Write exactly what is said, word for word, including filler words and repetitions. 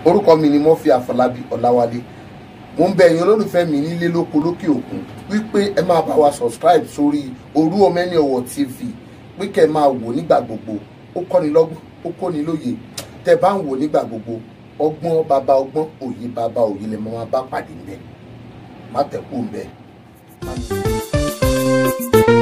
orúkọ mi ni Murphy Afọlábí Ọláwálé. Mo ń bẹ̀ yín olólùfẹ́ mi nílé lóko lókè òkun wípé ẹ máa bá wa subscribe sórí Orúọmọẹni Ọ̀wọ̀ T V pé kẹ́ máa wò nígbà gbogbo. Ó kọ́ni lọ́gbọ́n, ó kọ́ni lóye. Tẹ́ bá ń wò nígbà gbogbo, ọgbọ́n bàbá ọgbọ́n, òye bàbá òye lè máa bá pàdé ńbẹ̀. Má tẹ̀kú ńbẹ̀.